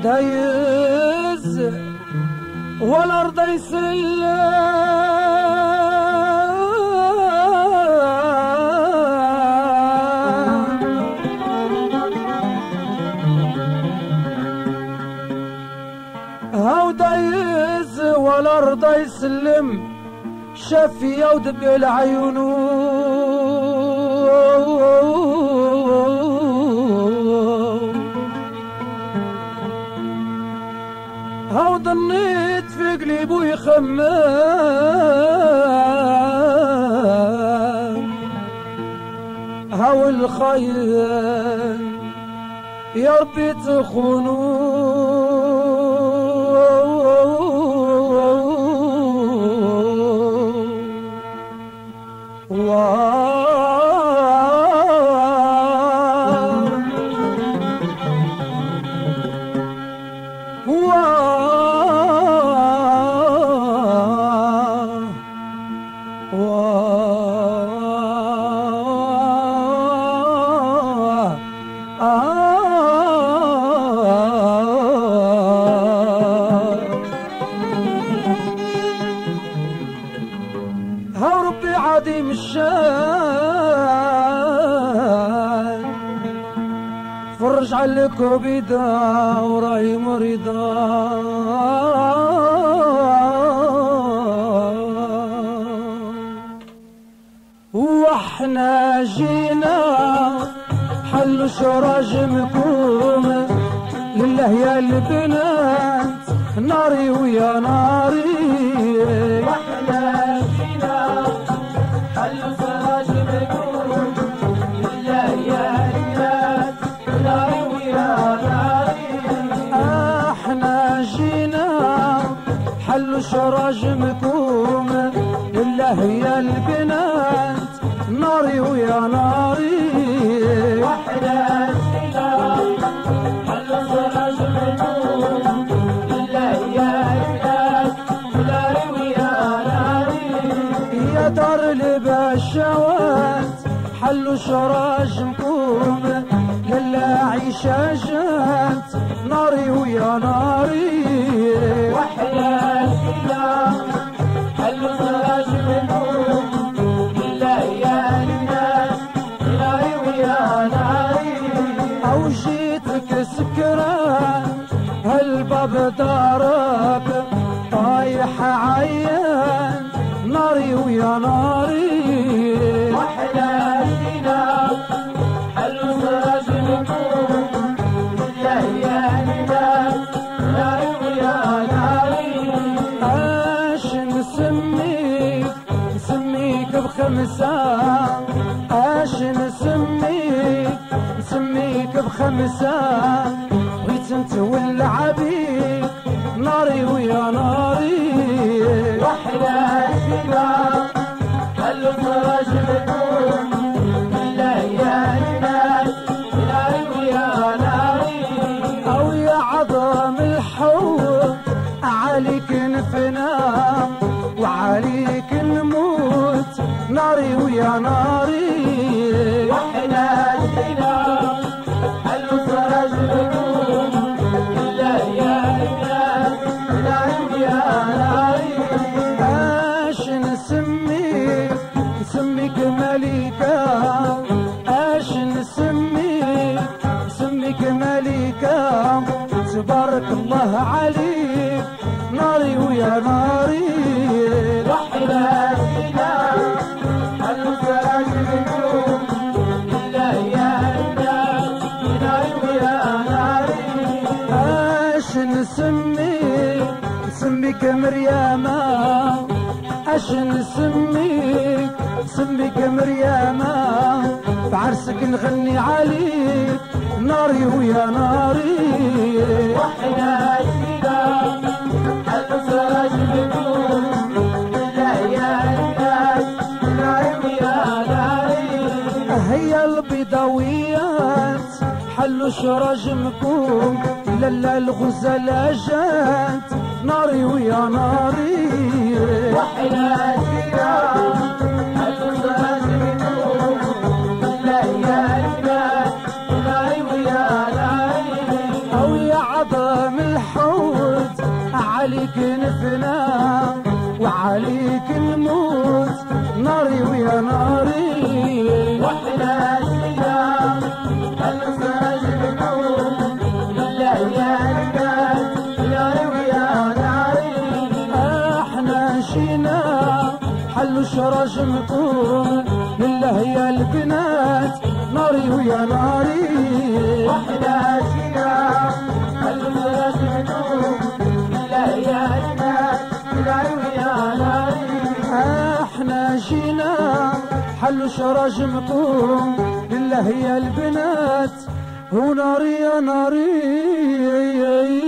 دايز والارض يسلم هاو دايز والارض يسلم شافي ودب العيون هاو ظنيت في قلبه يخمم هاو الخير يا ربي تخونوا عظيم الشان فرج عليك بيدا وراي مريضا واحنا جينا حلوا شراجمكم لله يا البنات ناري ويا ناري واحنا جينا حلوا شراجمكم لله يا البنات ناري ويا ناري احنا جينا حلوا شراجمكم لله يا البنات ناري ويا ناري واحنا جينا حلوا شراجمكم لله يا البنات ناري ويا ناري يا دار البشوات حلوا شراجمكم لله عيشة جات ناري ويا ناري واحنا جينا حلوا شراجمكم لله يا البنات ناري ويا ناري او جيتك سكران هالباب دارك طايح عيان ناري ويا ناري واحنا جينا حلوا شراجمكم لله يا البنات ناري ويا ناري اش نسميك بخمسة اش نسميك بخمسة بغيت نتولع بيك ناري ويا ناري واحنا جينا حلوا شراجمكم لله يا البنات ناري ويا ناري او يا عظم الحب عليك نفنا وعليك نموت ناري ويا ناري واحنا جينا حلوا شراجمكم لله يا البنات ناري ويا ناري اش نسميك ملكة اش نسميك ملكة تبارك الله عليك ناري ويا ناري واحنا جينا حلوا شراجمكم لله يا البنات ناري ويا ناري اش نسميك مريامة اش نسميك مريامة بعرسك نغني عليك ناري ويا ناري واحنا جينا حلوا شراجمكم لله يا البنات ناري ويا ناري هي البيضاويات حلوا شراجمكم للا الغزالة جات ناري ويا ناري واحنا جينا حلوا شراجمكم لله يا البنات ناري ويا ناري او يا عظم ناري واحنا سيدا السراج بنور لله يا الناس يا ويا ناري احنا جينا حلوا شراج مطور لله يا البنات ناري ويا ناري واحنا سيدا السراج بنور لله يا الناس يا ويا ناري احنا جينا حلوا شراج مطور لله يا البنات وناري يا ناري